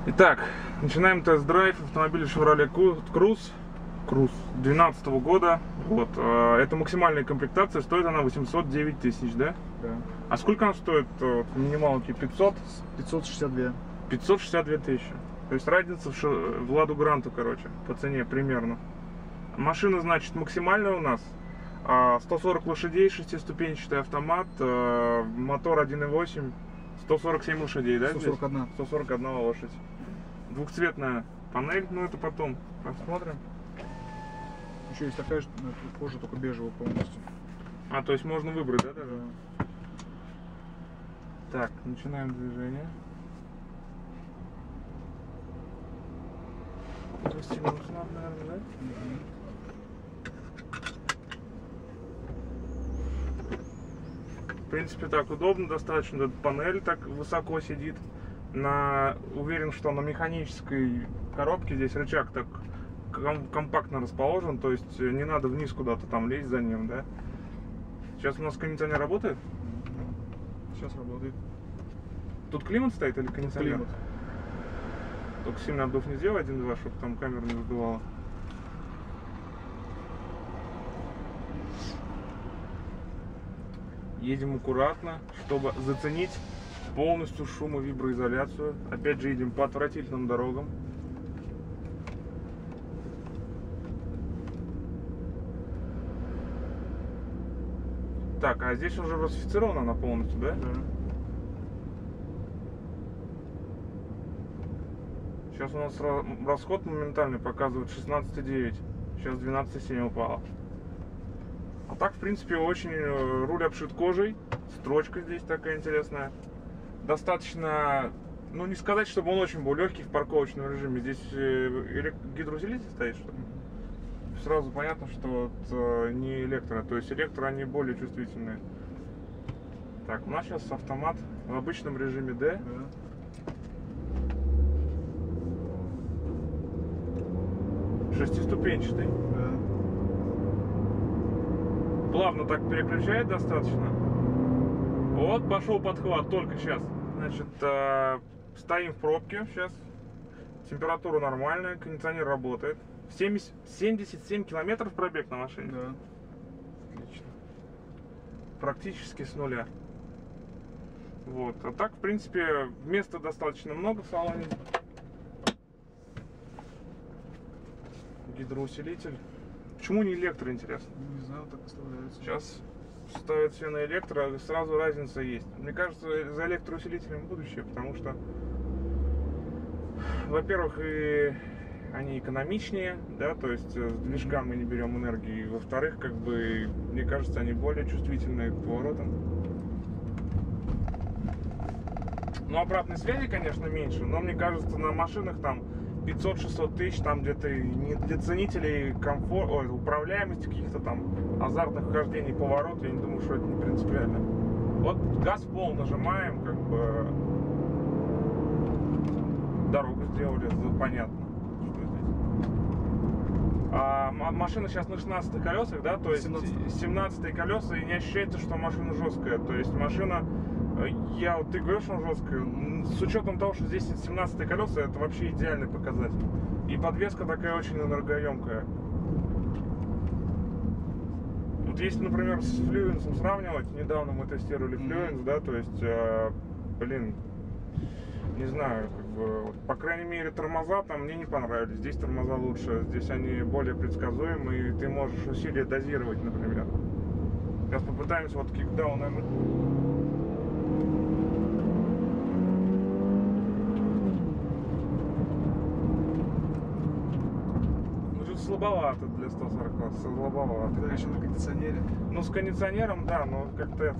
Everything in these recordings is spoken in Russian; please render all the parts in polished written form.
Итак, начинаем тест-драйв автомобиля Chevrolet Cruze 2012 года. Вот, это максимальная комплектация, стоит она 809 тысяч, да? Да. А сколько она стоит в минималке? 500? 562. 562 тысячи. То есть разница в Ладу Гранту, короче, по цене примерно. Машина, значит, максимальная у нас. 140 лошадей, шестиступенчатый автомат, мотор 1.8, 147 лошадей, да? 141. Здесь? 141 лошадь. Двухцветная панель, но это потом посмотрим. Еще есть такая же, кожа, только бежевая полностью. То есть можно выбрать, да, даже? Так, начинаем движение. Наверное, да? В принципе, так удобно достаточно. Эта панель так высоко сидит. Уверен, что на механической коробке здесь рычаг так компактно расположен, то есть не надо вниз куда-то там лезть за ним, да? Сейчас у нас кондиционер работает? Сейчас работает. Тут климат стоит или кондиционер? Климат. Только сильно обдув не сделай 1-2, чтобы там камеру не задувало. Едем аккуратно, чтобы заценить полностью шум- и виброизоляцию. Опять же, едем по отвратительным дорогам. Так, а здесь уже русифицирована она полностью, да? Да. Сейчас у нас расход моментальный показывает 16,9. Сейчас 12,7 упало. А так, в принципе, очень руль обшит кожей. Строчка здесь такая интересная. Достаточно, ну не сказать, чтобы он очень был легкий в парковочном режиме. Здесь гидроусилитель стоит, что ли? Сразу понятно, что это не электро. То есть электро, они более чувствительные. Так, у нас сейчас автомат в обычном режиме D. Да. Шестиступенчатый. Да. Плавно так переключает достаточно. Вот пошел подхват, только сейчас. Значит, стоим в пробке сейчас. Температура нормальная, кондиционер работает. 77 километров пробег на машине. Да. Отлично. Практически с нуля. Вот. А так, в принципе, места достаточно много в салоне. Гидроусилитель. Почему не электро, интересно? Не знаю, так оставляется. Сейчас ставят все на электро, сразу разница есть. Мне кажется, за электроусилителем будущее, потому что, во-первых, и они экономичнее, да, то есть с движка мы не берем энергии. Во-вторых, как бы, мне кажется, они более чувствительные к поворотам. Ну, обратной связи, конечно, меньше, но мне кажется, на машинах там 500-600 тысяч, там где-то не для ценителей управляемости, каких-то там азартных хождений, поворот, я не думаю, что это не принципиально. Вот газ в пол нажимаем, как бы дорогу сделали, понятно, что здесь. Машина сейчас на 16 колесах, да, то есть 17 колеса, и не ощущается, что машина жесткая, то есть машина, ты говоришь, что она жесткая, с учетом того, что здесь 17 колеса, это вообще идеальный показатель. И подвеска такая очень энергоемкая. Вот если, например, с Fluence сравнивать, недавно мы тестировали Fluence, да, то есть, блин, не знаю, как бы, вот, по крайней мере, тормоза там мне не понравились. Здесь тормоза лучше, здесь они более предсказуемые, и ты можешь усилие дозировать, например. Сейчас попытаемся вот кикдаун, наверное. Слабовато для 140, слабовато. Да, еще на кондиционере. Ну, с кондиционером, да, но как-то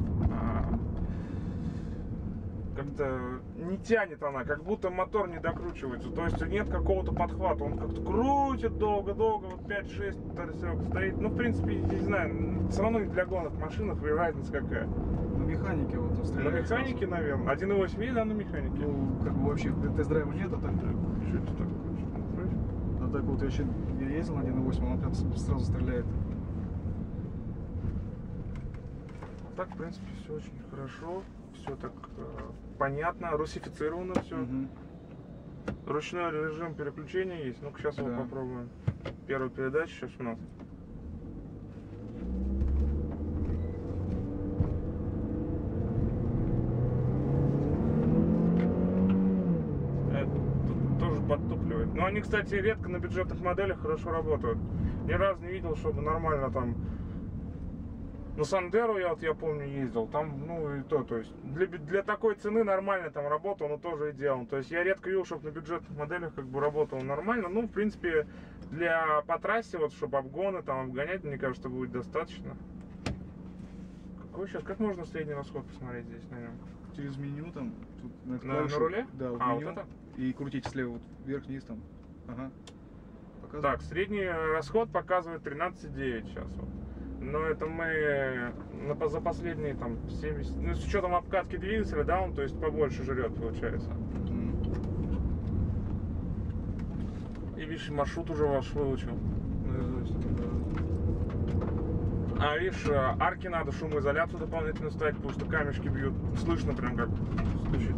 как-то не тянет она, как будто мотор не докручивается, то есть нет какого-то подхвата, он как-то крутит долго-долго, вот 5-6 торсек стоит, ну, в принципе, не знаю, все равно и для гонок машинах разница какая. На механике вот он стреляет. На механике, наверное, 1.8 есть, да, на механике? Ну, как бы вообще тест-драйва нет, а так. Что это такое? А так вот я ездил на 1.8, он прям сразу стреляет. Так, в принципе, все очень хорошо, все так понятно, русифицировано все. Ручной режим переключения есть. Ну-ка, сейчас его Да. попробуем. Первая передача сейчас у нас. Тут тоже подтупливает. Но они, кстати, редко на бюджетных моделях хорошо работают. Ни разу не видел, чтобы нормально там. На Сандеру я помню, ездил. Там, ну и то есть для такой цены нормально там работал, но тоже идеал. То есть я редко видел, чтобы на бюджетных моделях как бы работал нормально. Ну, в принципе, по трассе, вот, чтобы обгоны там обгонять, мне кажется, будет достаточно. Какой сейчас? Как можно средний расход посмотреть здесь на нем? Через меню там. Тут на, эту На клавишу, руле? Да, в А, меню. вот это? И крутите слева, вот вверх-вниз там. Ага. Показывает. Так, средний расход показывает 13,9 сейчас. Вот. Но это мы за последние там 70, ну с учетом обкатки двигателя, да, он то есть побольше жрет получается. И видишь, маршрут уже ваш выучил. А видишь, арки надо шумоизоляцию дополнительно ставить, потому что камешки бьют. Слышно прям как стучит.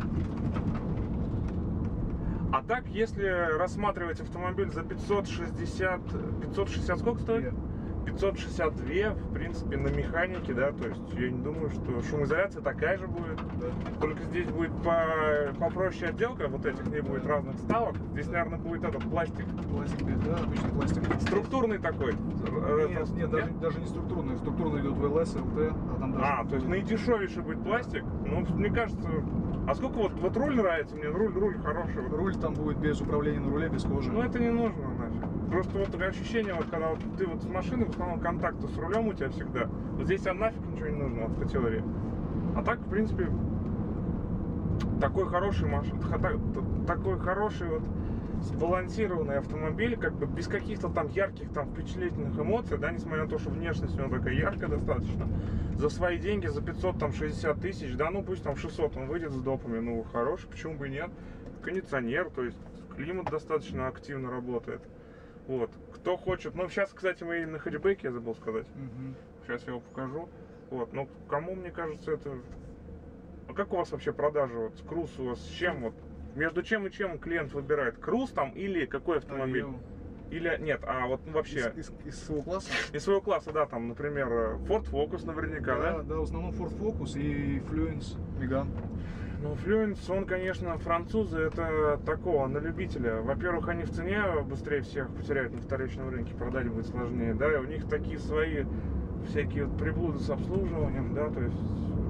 А так, если рассматривать автомобиль за 560 сколько стоит? 562, в принципе, на механике, да, то есть я не думаю, что шумоизоляция такая же будет. Да. Только здесь будет попроще отделка, вот этих не будет разных вставок. Здесь, наверное, будет этот пластик. Пластик, да, обычный пластик. Структурный такой. Нет, даже не структурный. Структурный идет в ЛС, ЛТ, а там даже... То есть наидешевейший будет пластик. Ну, мне кажется... А сколько вот руль нравится мне? Руль хороший. Руль там будет без управления на руле, без кожи. Ну, это не нужно нафиг. Просто вот ощущение, вот когда вот ты вот с машины, в основном контакты с рулем у тебя всегда. Вот здесь вам нафиг ничего не нужно, вот по теории. А так, в принципе, такой хороший такой хороший вот сбалансированный автомобиль, как бы без каких-то там ярких там впечатлительных эмоций, да, несмотря на то, что внешность у него такая яркая достаточно. За свои деньги, за 560 тысяч, да, ну пусть там 600 он выйдет с допами, ну хороший, почему бы и нет. Кондиционер, то есть климат достаточно активно работает. Вот, кто хочет, ну сейчас, кстати, мы едем на хэтчбеке, я забыл сказать. Сейчас я его покажу. Вот, но кому, мне кажется, это... А как у вас вообще продажи? Вот, круз у вас с чем? Вот, между чем и чем клиент выбирает? Круз там или какой автомобиль? Или нет, а вот вообще... Из своего класса? Из своего класса, да, там, например, Ford Focus наверняка, да? Да, в основном Ford Focus и Fluence, Megane. Ну, Fluence, он, конечно, французы, это такого, на любителя. Во-первых, они в цене быстрее всех потеряют на вторичном рынке, продать будет сложнее, да, и у них такие свои всякие вот приблуды с обслуживанием, да, то есть...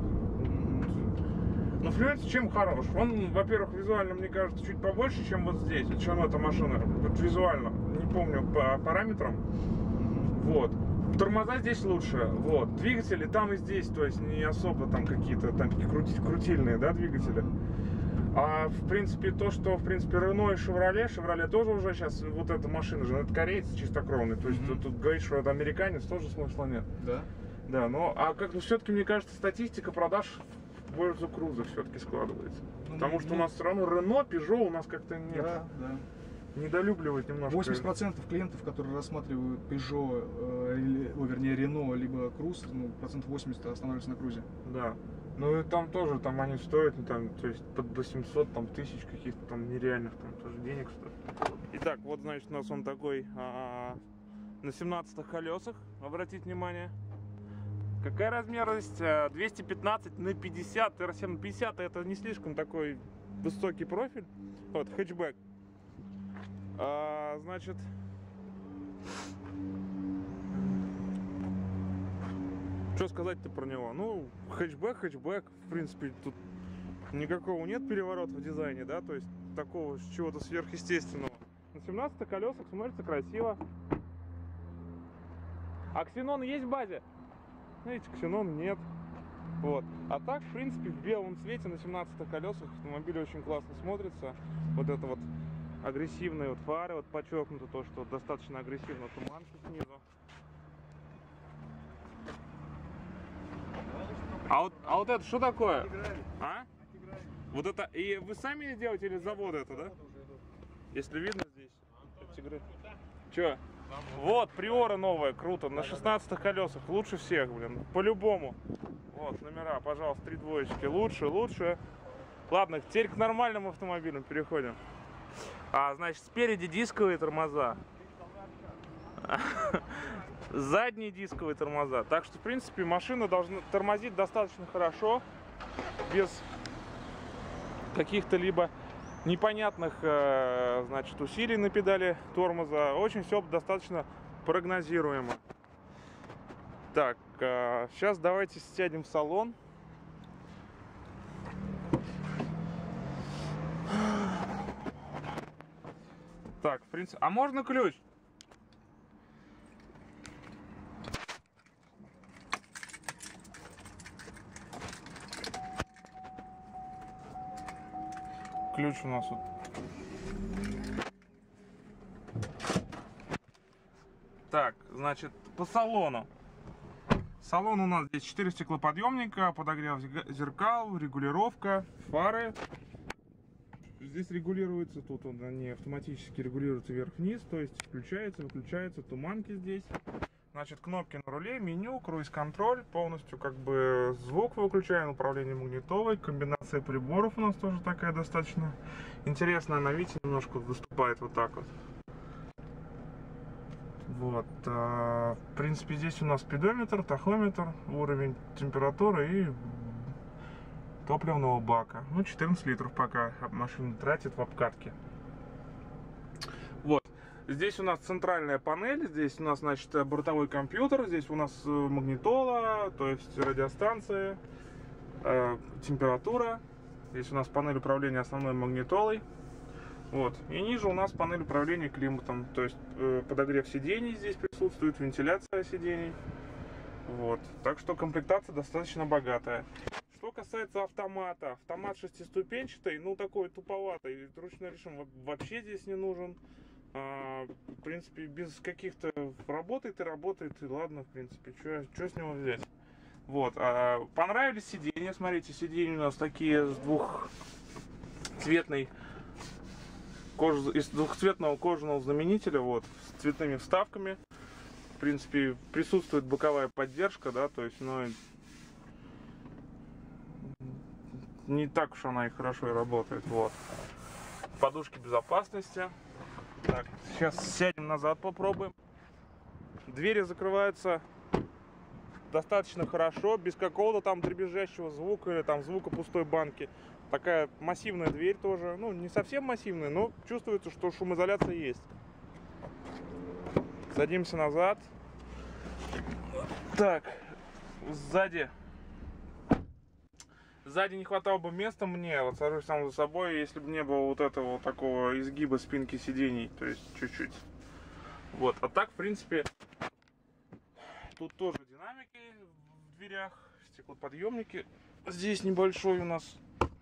Ну, Fluence чем хорош? Он, во-первых, визуально, мне кажется, чуть побольше, чем вот здесь, чем эта машина. Вот визуально, не помню по параметрам. Вот. Тормоза здесь лучше, вот. Двигатели там и здесь, то есть не особо там какие-то там крутильные, да, двигатели. А в принципе то, что в принципе Renault и Chevrolet тоже уже сейчас, вот эта машина же, это корейцы чистокровные, то есть тут говорить, что это американец, тоже смысла нет. Да? Да, но а как бы все-таки, мне кажется, статистика продаж в пользу круза все-таки складывается. Потому что у нас все равно Renault, Peugeot у нас как-то нет. Да, да. Недолюбливает немножко. 80% клиентов, которые рассматривают Peugeot, вернее Renault, либо Cruze, ну, процентов 80 останавливаются на Cruze. Да. Ну и там тоже, там они стоят, ну, там, то есть под 800 там, тысяч каких-то там нереальных там тоже денег стоит. Итак, вот значит у нас он такой на 17 колесах, обратите внимание. Какая размерность? 215 на 50, 50 это не слишком такой высокий профиль. Вот, хэтчбэк. Значит, что сказать-то про него? Ну, хэтчбэк, в принципе, тут никакого нет переворота в дизайне, да, то есть такого чего-то сверхъестественного. На 17 колесах смотрится красиво. А ксенон есть в базе? Знаете, ксенон нет. Вот. А так, в принципе, в белом цвете на 17 колесах автомобиль очень классно смотрится. Вот это вот агрессивные вот фары, вот подчеркнуто то, что достаточно агрессивно туманка снизу. А вот это что такое? А? Вот это, и вы сами делаете или с завода это, да? Если видно здесь. Че? Вот, Приора новая, круто, на 16 колесах, лучше всех, блин, по-любому. Вот, номера, пожалуйста, 3 двоечки, лучше. Ладно, теперь к нормальным автомобилям переходим. Значит, спереди дисковые тормоза. Задние дисковые тормоза. Так что, в принципе, машина должна тормозить достаточно хорошо, без каких-то либо непонятных, значит, усилий на педали тормоза. Очень все достаточно прогнозируемо. Так, сейчас давайте сядем в салон. Так, в принципе, а можно ключ? Ключ у нас вот. Так, значит, по салону. Салон у нас здесь 4 стеклоподъемника, подогрев зеркал, регулировка, фары. Здесь регулируется, тут он они автоматически регулируются вверх-вниз, то есть включается, выключается, туманки здесь. Значит, кнопки на руле, меню, круиз-контроль, полностью как бы звук выключаем, управление магнитолой, комбинация приборов у нас тоже такая достаточно интересная, она, видите, немножко выступает вот так вот. Вот, в принципе, здесь у нас спидометр, тахометр, уровень температуры и топливного бака. Ну, 14 литров пока машина тратит в обкатке. Вот. Здесь у нас центральная панель, здесь у нас, значит, бортовой компьютер, здесь у нас магнитола, то есть радиостанция, температура. Здесь у нас панель управления основной магнитолой. Вот. И ниже у нас панель управления климатом, то есть подогрев сидений здесь присутствует, вентиляция сидений. Вот. Так что комплектация достаточно богатая. Что касается автомата, автомат шестиступенчатый, ну такой туповатый, ручной режим вообще здесь не нужен. В принципе, без каких-то работает и ладно, в принципе, что с него взять. Вот, понравились сиденья, смотрите, сиденья у нас такие с из двухцветного кожаного заменителя, вот, с цветными вставками. В принципе, присутствует боковая поддержка, да, то есть, ну, не так уж она и хорошо и работает, вот. Подушки безопасности. Так, сейчас сядем назад, попробуем. Двери закрываются достаточно хорошо, без какого-то там дребезжащего звука или там звука пустой банки. Такая массивная дверь тоже, ну не совсем массивная, но чувствуется, что шумоизоляция есть. Садимся назад. Так, сзади не хватало бы места мне, вот сажусь сам за собой, если бы не было вот этого вот такого изгиба спинки сидений, то есть чуть-чуть. Вот, а так, в принципе, тут тоже динамики в дверях, стеклоподъемники. Здесь небольшой у нас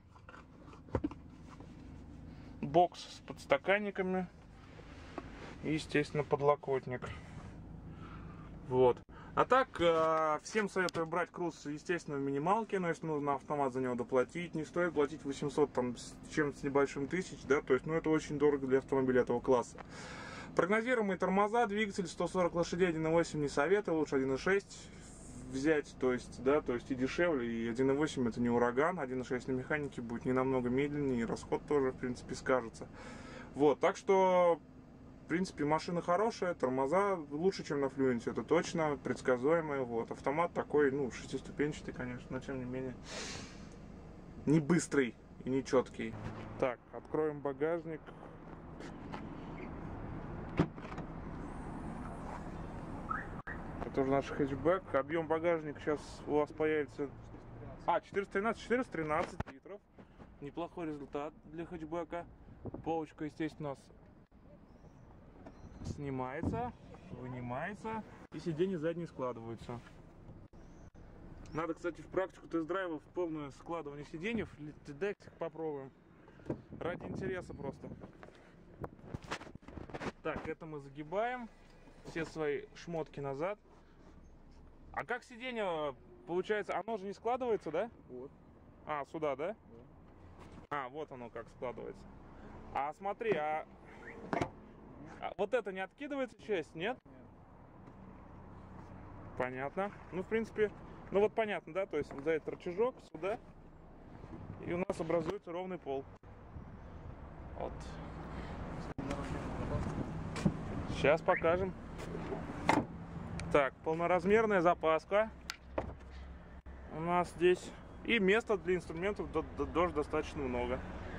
бокс с подстаканниками и, естественно, подлокотник. Вот. А так, всем советую брать круз, естественно, в минималке, но если нужно автомат за него доплатить, не стоит платить 800 там, с чем-то с небольшим тысяч, да, то есть, ну, это очень дорого для автомобиля этого класса. Прогнозируемые тормоза, двигатель 140 лошадей, 1.8 не советую, лучше 1.6 взять, то есть, да, то есть и дешевле, и 1.8 это не ураган, 1.6 на механике будет не намного медленнее, и расход тоже, в принципе, скажется. Вот, так что... В принципе, машина хорошая, тормоза лучше, чем на Fluence, это точно, предсказуемые. Вот. Автомат такой, ну, шестиступенчатый, конечно, но тем не менее не быстрый и не четкий. Так, откроем багажник. Это уже наш хэтчбэк. Объем багажника сейчас у вас появится... 413 литров. Неплохой результат для хэтчбэка. Полочка, естественно, у нас снимается, вынимается, и сиденья задние складываются. Надо, кстати, в практику тест-драйвов полное складывание сиденьев. Дайте попробуем. Ради интереса просто. Так, это мы загибаем. Все свои шмотки назад. А как сиденье получается? Оно же не складывается, да? Вот. Сюда, да? Да. Вот оно как складывается. Смотри, вот это не откидывается часть, нет? Нет. Понятно. Ну, в принципе, ну вот понятно, да? То есть вот за этот рычажок сюда, и у нас образуется ровный пол. Вот. Сейчас покажем. Так, полноразмерная запаска у нас здесь. И места для инструментов тоже достаточно много.